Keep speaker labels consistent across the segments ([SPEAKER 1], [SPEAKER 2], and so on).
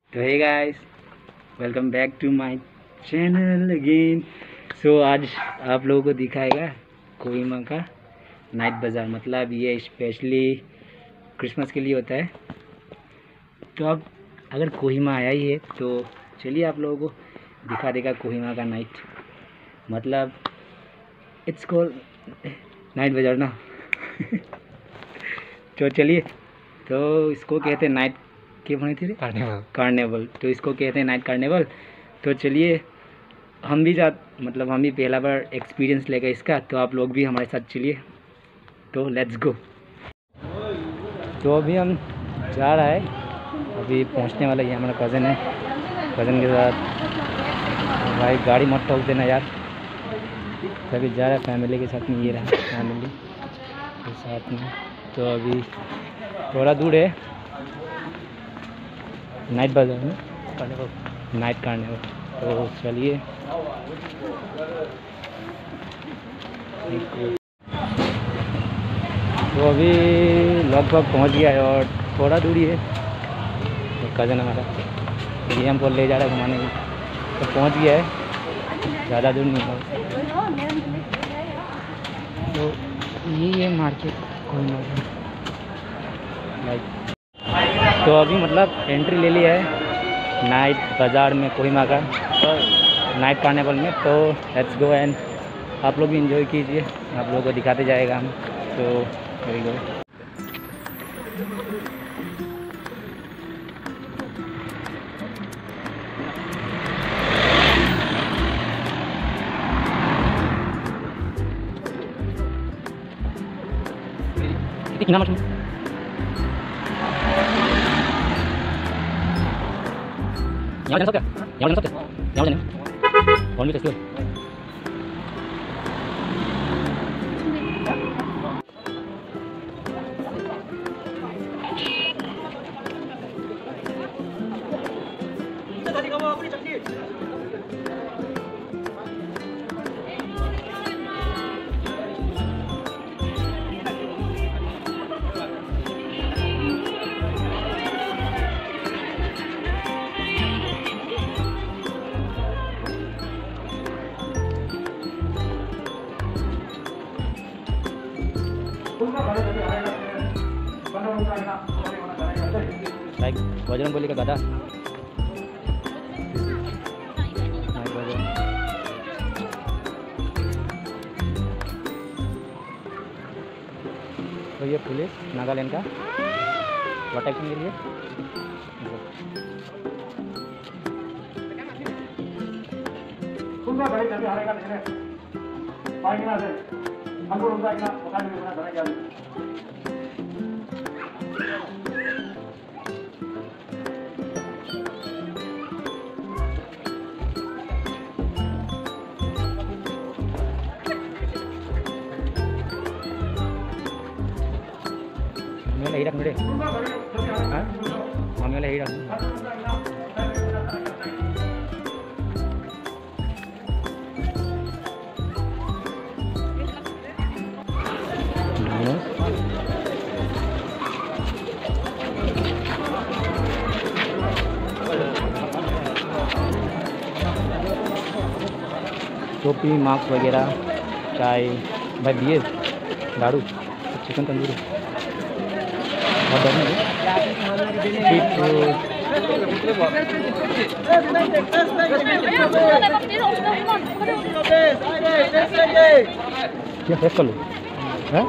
[SPEAKER 1] तो hey guys, welcome back to my channel again. So आज आप लोगों को दिखाएगा कोहिमा का नाइट बाज़ार। मतलब ये स्पेशली क्रिसमस के लिए होता है। तो अब अगर कोहिमा आया ही है तो चलिए आप लोगों को दिखा देगा कोहिमा का नाइट। मतलब इट्स कॉल्ड नाइट बाज़ार ना। तो चलिए, तो इसको कहते हैं नाइट के बने थे कार्निवल। तो इसको कहते हैं नाइट कार्निवल। तो चलिए हम भी मतलब हम भी पहला बार एक्सपीरियंस लेगा इसका, तो आप लोग भी हमारे साथ चलिए। तो लेट्स गो। तो अभी हम जा रहा है, अभी पहुंचने वाला ये हमारा कज़न है। कज़न के साथ भाई गाड़ी मत ठोक देना यार। अभी जा रहा है फैमिली के साथ में, ये रहा फैमिली के साथ में। तो अभी थोड़ा दूर है नाइट बाज़ार में, नाइट कार्निवल। तो चलिए, तो अभी लगभग पहुंच गया है और थोड़ा दूरी है। तो कज़न हमारा ये हमको ले जा रहा है घुमाने के, तो पहुंच गया है, ज़्यादा दूर नहीं है। तो ये मार्केट कोहिमा लाइक। तो अभी मतलब एंट्री ले लिया है नाइट बाज़ार में कोहिमा का, नाइट कार्निवल में। तो लेट्स गो एंड आप लोग भी इंजॉय कीजिए, आप लोगों को दिखाते जाएगा हम। तो वेरी गो। कितना मछली यहाँ जाना सकते, यहाँ जाना सकते, यहाँ जाना और भी टेस्टी हो। लाइक बजरंगबली का गदा। तो ये पुलिस नागालैंड का प्रोटेक्शन के लिए। मैं ही रख मेरे, हाँ मैं ही रख। टोपी, मास्क वगैरह, चाय भाई, दिए लाड़ू, चिकन तंदूरी और क्या फेस कर लो है?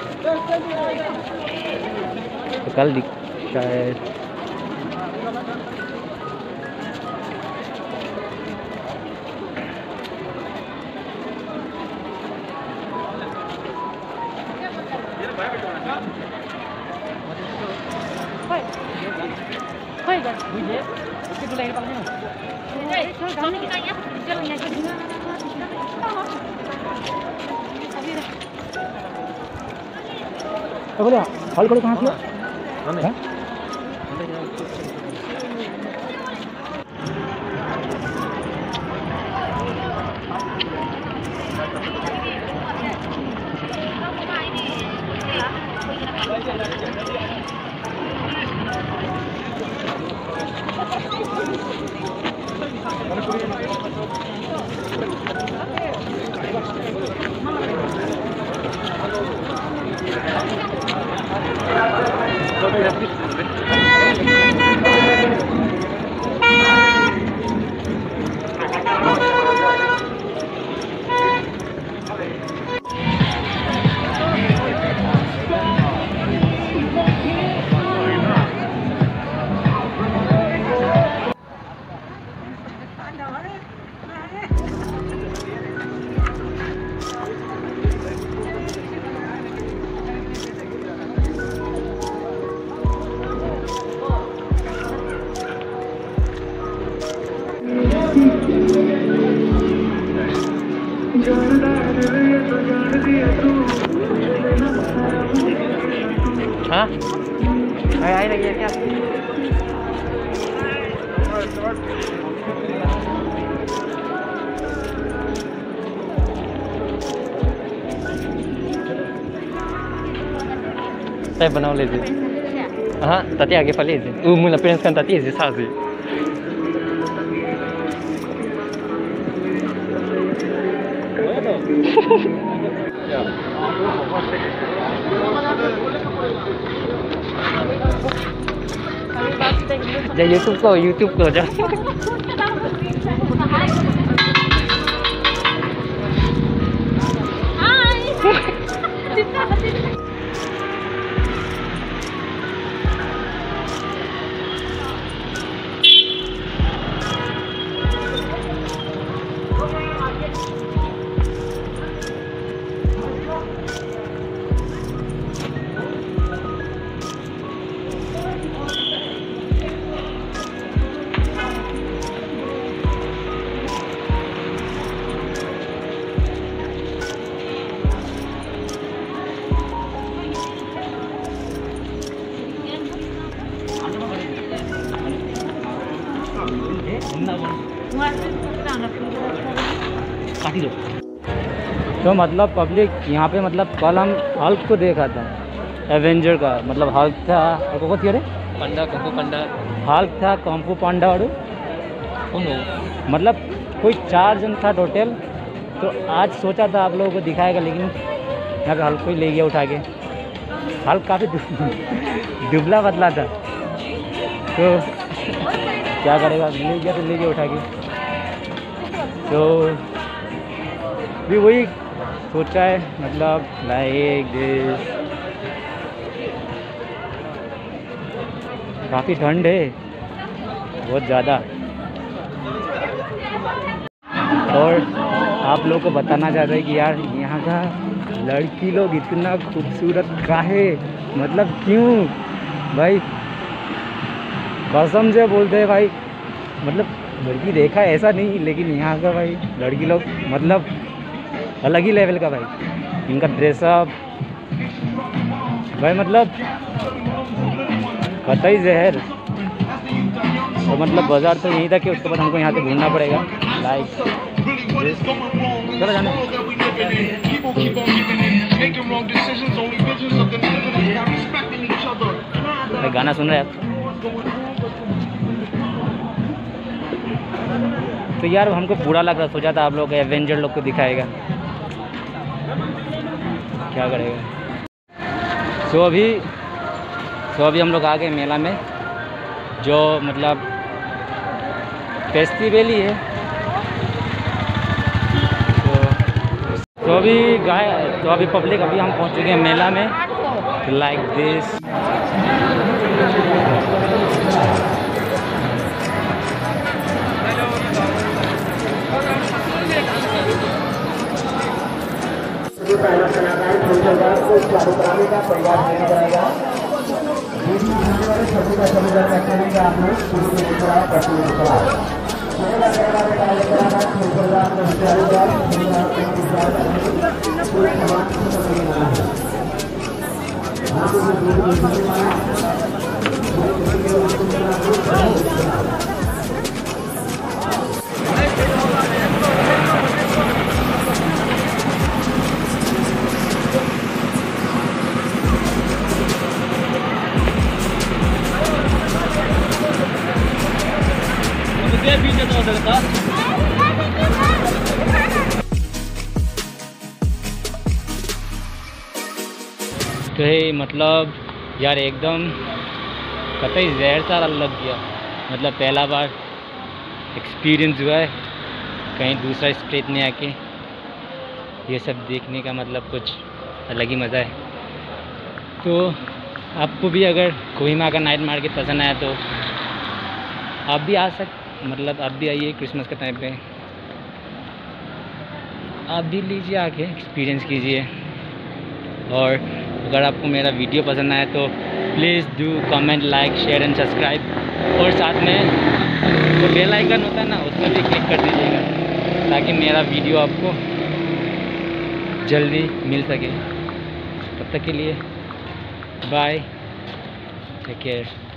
[SPEAKER 1] तो कल शायद तो बोले हॉल को कहाँ किया?
[SPEAKER 2] हाँ आई लगी है क्या? saya बनाओ ले दे हाँ tadi आगे पले दे mulai parents kan tadi sih sah sih जा YouTube को जा
[SPEAKER 1] तो मतलब पब्लिक यहाँ पे मतलब कल हम हल्क को देखा था एवेंजर का मतलब हल्क था और को थी अरे
[SPEAKER 2] पंडा कंपू पंडा
[SPEAKER 1] हल्क था कंपू पांडा और मतलब कोई 4 जन था टोटल। तो आज सोचा था आप लोगों को दिखाएगा लेकिन यहाँ पे हल्क को ही ले गया उठा के। हल्क काफ़ी दुबला पतला था तो क्या करेगा ले गया तो ले गया उठा के। तो भी वही सोचा है मतलब लाइक दिस। काफ़ी ठंड है बहुत ज़्यादा और आप लोगों को बताना चाहता है कि यार यहाँ का लड़की लोग इतना खूबसूरत काहे मतलब क्यों भाई कसम से बोलते हैं भाई मतलब लड़की देखा ऐसा नहीं लेकिन यहाँ का भाई लड़की लोग मतलब अलग ही लेवल का भाई। इनका ड्रेसअप भाई मतलब कतई जहर। तो मतलब बाज़ार तो यहीं तक है उसके बाद हमको यहाँ से घूमना पड़ेगा लाइक चलो जाने भाई गाना सुन रहे हैं आप। तो यार हमको बुरा लग रहा सोचा था आप लोग एवेंजर लोग को दिखाएगा क्या करेगा। सो अभी हम लोग आ गए मेला में जो मतलब फेस्टिवल ही है। तो अभी पब्लिक अभी हम पहुंच चुके हैं मेला में लाइक दिस।
[SPEAKER 3] पहला कलाकार फूलबाग को चालू कराने का प्रयास किया जाएगा। सभी का फैक्ट्री का आपने शुरू में करा प्रस्तुत करा
[SPEAKER 1] तो ये मतलब यार एकदम कतई जहर सा लग गया। मतलब पहला बार एक्सपीरियंस हुआ है कहीं दूसरा स्टेट में आके ये सब देखने का मतलब कुछ अलग ही मज़ा है। तो आपको भी अगर कोहिमा का नाइट मार्केट पसंद आया तो आप भी मतलब आप भी आइए क्रिसमस के टाइम पे आप भी लीजिए आके एक्सपीरियंस कीजिए। और अगर आपको मेरा वीडियो पसंद आया तो please do comment like share and subscribe और साथ में जो बेल आइकन होता है ना उसमें भी क्लिक कर दीजिएगा ताकि मेरा वीडियो आपको जल्दी मिल सके। तब तक के लिए बाय। Take care.